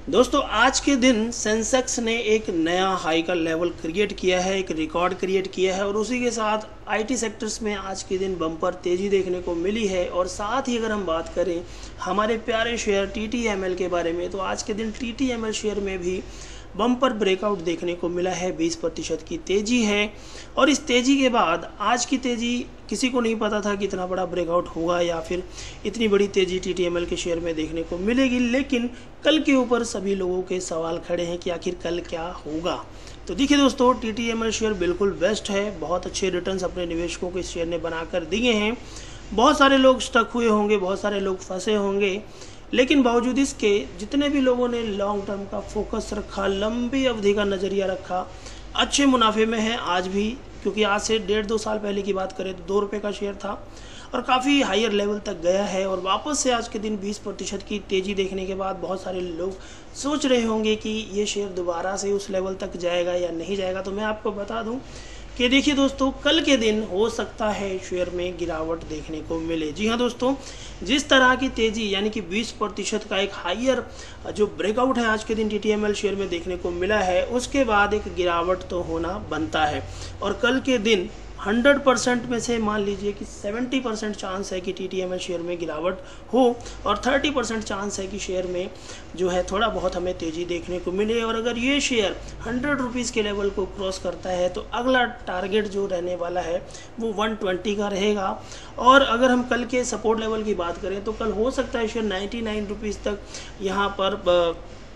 दोस्तों आज के दिन सेंसेक्स ने एक नया हाई का लेवल क्रिएट किया है, एक रिकॉर्ड क्रिएट किया है और उसी के साथ आईटी सेक्टर्स में आज के दिन बम्पर तेज़ी देखने को मिली है। और साथ ही अगर हम बात करें हमारे प्यारे शेयर टीटीएमएल के बारे में, तो आज के दिन टीटीएमएल शेयर में भी बम्पर ब्रेकआउट देखने को मिला है, 20% की तेज़ी है। और इस तेज़ी के बाद आज की तेज़ी किसी को नहीं पता था कि इतना बड़ा ब्रेकआउट होगा या फिर इतनी बड़ी तेज़ी टीटीएमएल के शेयर में देखने को मिलेगी, लेकिन कल के ऊपर सभी लोगों के सवाल खड़े हैं कि आखिर कल क्या होगा। तो देखिए दोस्तों, टीटीएमएल शेयर बिल्कुल बेस्ट है, बहुत अच्छे रिटर्न्स अपने निवेशकों के शेयर ने बनाकर दिए हैं। बहुत सारे लोग स्टक हुए होंगे, बहुत सारे लोग फंसे होंगे, लेकिन बावजूद इसके जितने भी लोगों ने लॉन्ग टर्म का फोकस रखा, लंबी अवधि का नज़रिया रखा, अच्छे मुनाफे में है आज भी। क्योंकि आज से 1.5-2 साल पहले की बात करें तो 2 रुपये का शेयर था और काफ़ी हायर लेवल तक गया है। और वापस से आज के दिन 20% की तेज़ी देखने के बाद बहुत सारे लोग सोच रहे होंगे कि ये शेयर दोबारा से उस लेवल तक जाएगा या नहीं जाएगा। तो मैं आपको बता दूं कि देखिए दोस्तों, कल के दिन हो सकता है शेयर में गिरावट देखने को मिले। जी हाँ दोस्तों, जिस तरह की तेज़ी यानी कि 20% का एक हायर जो ब्रेकआउट है आज के दिन टीटीएमएल शेयर में देखने को मिला है, उसके बाद एक गिरावट तो होना बनता है। और कल के दिन 100% में से मान लीजिए कि 70% चांस है कि टीटीएमएल शेयर में गिरावट हो और 30% चांस है कि शेयर में जो है थोड़ा बहुत हमें तेज़ी देखने को मिले। और अगर ये शेयर 100 रुपीज़ के लेवल को क्रॉस करता है तो अगला टारगेट जो रहने वाला है वो 120 का रहेगा। और अगर हम कल के सपोर्ट लेवल की बात करें तो कल हो सकता है शेयर 99 रुपीज़ तक यहाँ पर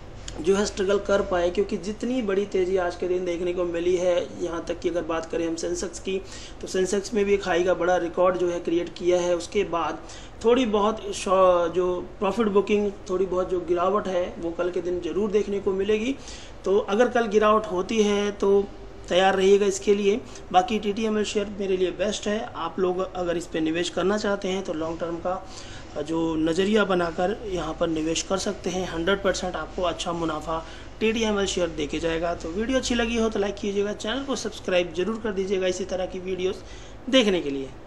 जो है स्ट्रगल कर पाए, क्योंकि जितनी बड़ी तेज़ी आज के दिन देखने को मिली है। यहाँ तक कि अगर बात करें हम सेंसेक्स की, तो सेंसेक्स में भी एक हाई का बड़ा रिकॉर्ड जो है क्रिएट किया है। उसके बाद थोड़ी बहुत जो प्रॉफिट बुकिंग, थोड़ी बहुत जो गिरावट है वो कल के दिन ज़रूर देखने को मिलेगी। तो अगर कल गिरावट होती है तो तैयार रहिएगा इसके लिए। बाकी टीटीएमएल शेयर मेरे लिए बेस्ट है। आप लोग अगर इस पर निवेश करना चाहते हैं तो लॉन्ग टर्म का जो नज़रिया बनाकर यहाँ पर निवेश कर सकते हैं। 100% आपको अच्छा मुनाफा टीटीएमएल शेयर देके जाएगा। तो वीडियो अच्छी लगी हो तो लाइक कीजिएगा, चैनल को सब्सक्राइब जरूर कर दीजिएगा इसी तरह की वीडियोस देखने के लिए।